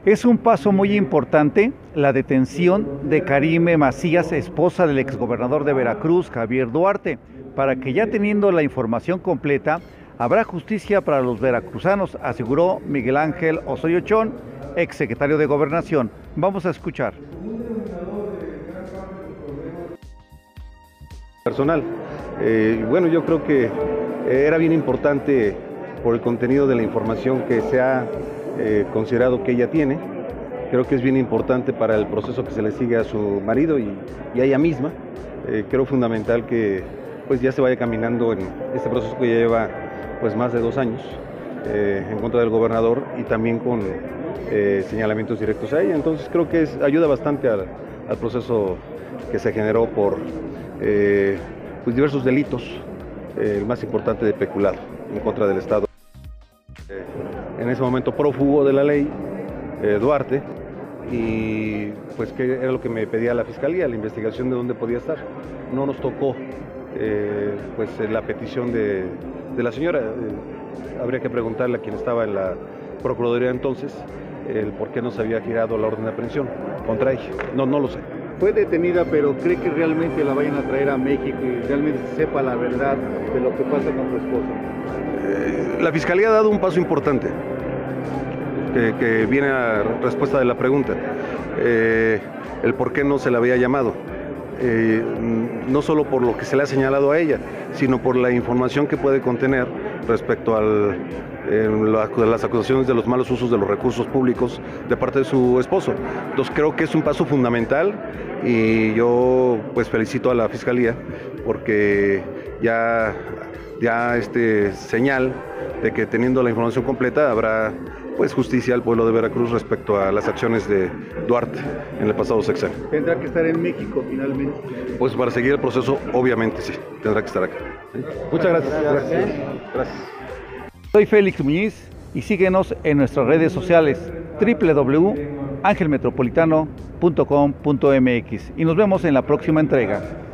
Es un paso muy importante la detención de Karime Macías, esposa del exgobernador de Veracruz, Javier Duarte, para que ya teniendo la información completa, habrá justicia para los veracruzanos, aseguró Miguel Ángel Osorio Chón, exsecretario de Gobernación. Vamos a escuchar. Personal. Bueno, yo creo que era bien importante por el contenido de la información que se ha considerado que ella tiene. Creo que es bien importante para el proceso que se le sigue a su marido y a ella misma. Creo fundamental que pues ya se vaya caminando en este proceso que ya lleva pues más de 2 años en contra del gobernador y también con señalamientos directos a ella. Entonces creo que ayuda bastante al proceso que se generó por pues diversos delitos, el más importante de peculado en contra del Estado. En ese momento prófugo de la ley, Duarte, y pues que era lo que me pedía la Fiscalía, la investigación de dónde podía estar. No nos tocó pues la petición de la señora. Habría que preguntarle a quien estaba en la Procuraduría entonces el por qué no se había girado la orden de aprehensión contra ella. No lo sé. Fue detenida, pero ¿cree que realmente la vayan a traer a México y realmente se sepa la verdad de lo que pasa con su esposa? La Fiscalía ha dado un paso importante, que viene a respuesta de la pregunta, el por qué no se la había llamado. No solo por lo que se le ha señalado a ella, sino por la información que puede contener respecto a las acusaciones de los malos usos de los recursos públicos de parte de su esposo. Entonces creo que es un paso fundamental y yo pues felicito a la Fiscalía porque ya señal de que teniendo la información completa habrá pues justicia al pueblo de Veracruz respecto a las acciones de Duarte en el pasado sexenio. ¿Tendrá que estar en México finalmente? Pues para seguir el proceso, obviamente sí, tendrá que estar acá. Muchas gracias. Gracias. Soy Félix Muñiz y síguenos en nuestras redes sociales www.angelmetropolitano.com.mx y nos vemos en la próxima entrega.